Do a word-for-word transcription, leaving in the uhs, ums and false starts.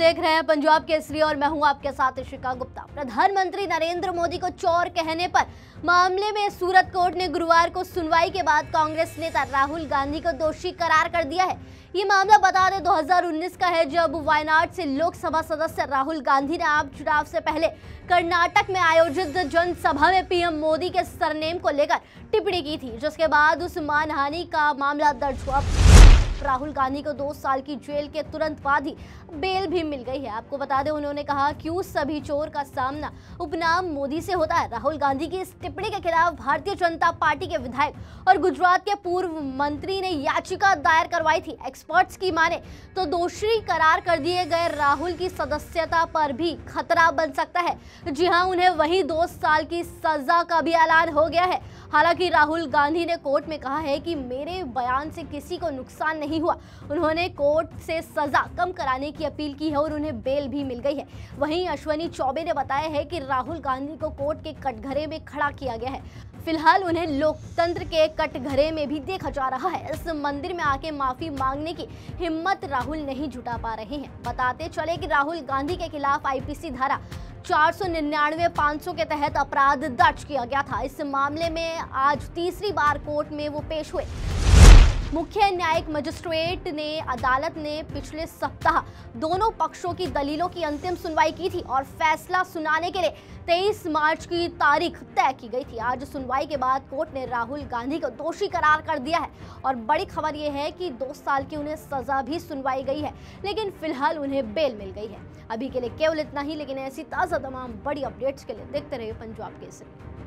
देख रहे हैं पंजाब केसरी और मैं हूं आपके साथ इशिका गुप्ता। प्रधानमंत्री नरेंद्र मोदी को चोर कहने पर मामले में सूरत कोर्ट ने गुरुवार को सुनवाई के बाद कांग्रेस नेता राहुल गांधी को दोषी करार कर दिया है। ये मामला बता दें दो हज़ार उन्नीस का है, जब वायनाड से लोकसभा सदस्य राहुल गांधी ने आम चुनाव से पहले कर्नाटक में आयोजित जनसभा में पीएम मोदी के सरनेम को लेकर टिप्पणी की थी, जिसके बाद उस मानहानि का मामला दर्ज हुआ। राहुल गांधी को दो साल की जेल के तुरंत बाद ही बेल भी मिल गई है। आपको बता दें, उन्होंने कहा कि उस सभी चोर का सामना उपनाम मोदी से होता है। राहुल गांधी की इस टिप्पणी के खिलाफ भारतीय जनता पार्टी के विधायक और गुजरात के पूर्व मंत्री ने याचिका दायर करवाई थी। एक्सपर्ट्स की माने तो दोषी करार कर दिए गए राहुल की सदस्यता पर भी खतरा बन सकता है। जी हां, उन्हें वही दो साल की सजा का भी ऐलान हो गया है। हालांकि राहुल गांधी ने कोर्ट में कहा है कि मेरे बयान से किसी को नुकसान नहीं हुआ। उन्होंने कोर्ट से सजा कम कराने की अपील की है और उन्हें बेल भी मिल गई है। वहीं अश्विनी चौबे ने बताया है कि राहुल गांधी को कोर्ट के कटघरे में खड़ा किया गया है। फिलहाल उन्हें लोकतंत्र के कटघरे में भी देखा जा रहा है। इस मंदिर में आके माफी मांगने की हिम्मत राहुल नहीं जुटा पा रहे हैं। बताते चले कि राहुल गांधी के खिलाफ आईपीसी धारा चार सौ निन्यानवे पाँच सौ के तहत अपराध दर्ज किया गया था। इस मामले में आज तीसरी बार कोर्ट में वो पेश हुए। मुख्य न्यायिक मजिस्ट्रेट ने अदालत ने पिछले सप्ताह दोनों पक्षों की दलीलों की अंतिम सुनवाई की थी और फैसला सुनाने के लिए तेईस मार्च की तारीख तय की गई थी। आज सुनवाई के बाद कोर्ट ने राहुल गांधी को दोषी करार कर दिया है और बड़ी खबर यह है कि दो साल की उन्हें सजा भी सुनवाई गई है, लेकिन फिलहाल उन्हें बेल मिल गई है। अभी के लिए केवल इतना ही, लेकिन ऐसी ताज़ा तमाम बड़ी अपडेट्स के लिए देखते रहिए पंजाब केसरी।